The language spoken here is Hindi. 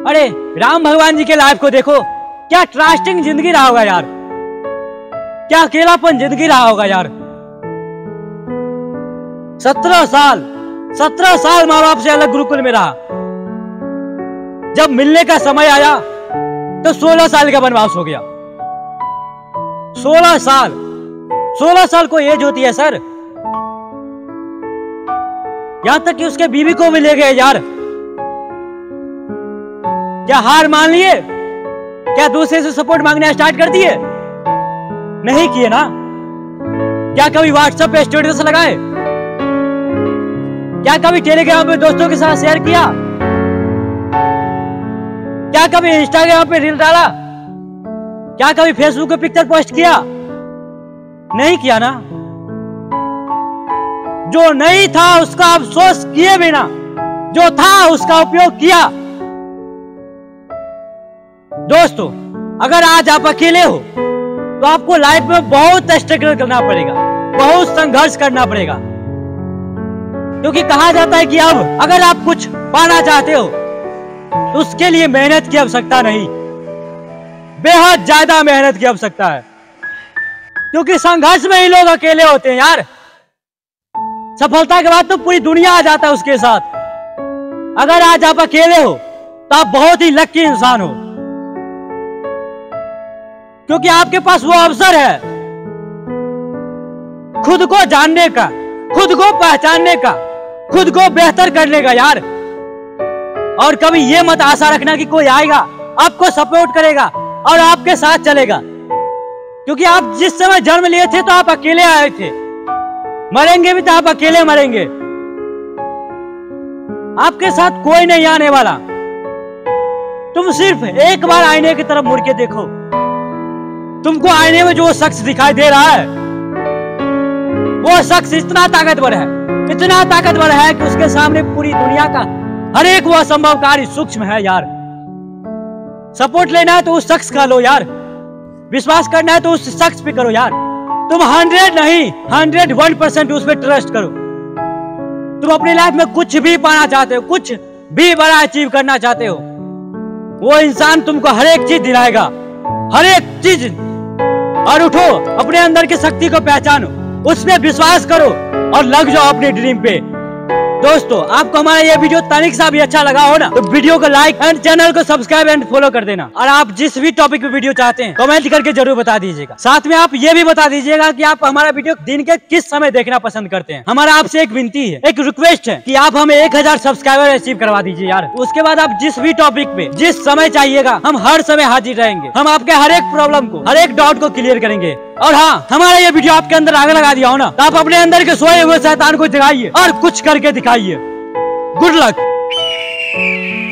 अरे राम भगवान जी के लाइफ को देखो, क्या ट्रास्टिंग जिंदगी रहा होगा यार, क्या अकेलापन जिंदगी रहा होगा यार। 17 साल माँ बाप से अलग गुरुकुल में रहा। जब मिलने का समय आया तो 16 साल का वनवास हो गया। 16 साल को एज होती है सर। यहां तक कि उसके बीवी को भी ले गए यार। क्या हार मान लिए? क्या दूसरे से सपोर्ट मांगना स्टार्ट कर दिए? नहीं किए ना। क्या कभी व्हाट्सएप पे स्टेटस लगाए? क्या कभी टेलीग्राम पे दोस्तों के साथ शेयर किया? क्या कभी इंस्टाग्राम पे रील डाला? क्या कभी फेसबुक पे पिक्चर पोस्ट किया? नहीं किया ना। जो नहीं था उसका अफसोस किए बिना जो था उसका उपयोग किया। दोस्तों, अगर आज आप अकेले हो तो आपको लाइफ में बहुत स्ट्रगल करना पड़ेगा, बहुत संघर्ष करना पड़ेगा। क्योंकि कहा जाता है कि अब अगर आप कुछ पाना चाहते हो तो उसके लिए मेहनत की आवश्यकता नहीं, बेहद ज्यादा मेहनत की आवश्यकता है। क्योंकि संघर्ष में ही लोग अकेले होते हैं यार। सफलता के बाद तो पूरी दुनिया आ जाता है उसके साथ। अगर आज आप अकेले हो तो आप बहुत ही लकी इंसान हो, क्योंकि आपके पास वो अवसर है खुद को जानने का, खुद को पहचानने का, खुद को बेहतर करने का यार। और कभी ये मत आशा रखना कि कोई आएगा, आपको सपोर्ट करेगा और आपके साथ चलेगा। क्योंकि आप जिस समय जन्म लिए थे तो आप अकेले आए थे, मरेंगे भी तो आप अकेले मरेंगे। आपके साथ कोई नहीं आने वाला। तुम सिर्फ एक बार आईने की तरफ मुड़ के देखो। तुमको आईने में जो शख्स दिखाई दे रहा है वो शख्स इतना ताकतवर है कि उसके सामने पूरी दुनिया का हर एक वो असंभव कार्य सूक्ष्म है यार। सपोर्ट लेना है तो उस शख्स का लो यार, विश्वास करना है तो उस शख्स पे करो यार। तुम 100 नहीं 101% उस पर ट्रस्ट करो। तुम अपनी लाइफ में कुछ भी पाना चाहते हो, कुछ भी बड़ा अचीव करना चाहते हो, वो इंसान तुमको हर एक चीज दिलाएगा, हर एक चीज। और उठो, अपने अंदर की शक्ति को पहचानो, उसमें विश्वास करो और लग जाओ अपने ड्रीम पे। दोस्तों, आपको हमारा ये वीडियो तनिक सा भी अच्छा लगा हो ना तो वीडियो को लाइक एंड चैनल को सब्सक्राइब एंड फॉलो कर देना। और आप जिस भी टॉपिक पे वीडियो चाहते हैं कमेंट करके जरूर बता दीजिएगा। साथ में आप ये भी बता दीजिएगा कि आप हमारा वीडियो दिन के किस समय देखना पसंद करते हैं। हमारा आपसे एक विनती है, एक रिक्वेस्ट है कि आप हमें 1000 सब्सक्राइबर अचीव करवा दीजिए यार। उसके बाद आप जिस भी टॉपिक पे जिस समय चाहिएगा हम हर समय हाजिर रहेंगे। हम आपके हर एक प्रॉब्लम को, हर एक डाउट को क्लियर करेंगे। और हाँ, हमारा ये वीडियो आपके अंदर आग लगा दिया हो ना तो आप अपने अंदर के सोए हुए शैतान को जगाइए और कुछ करके दिखाइए। Good luck.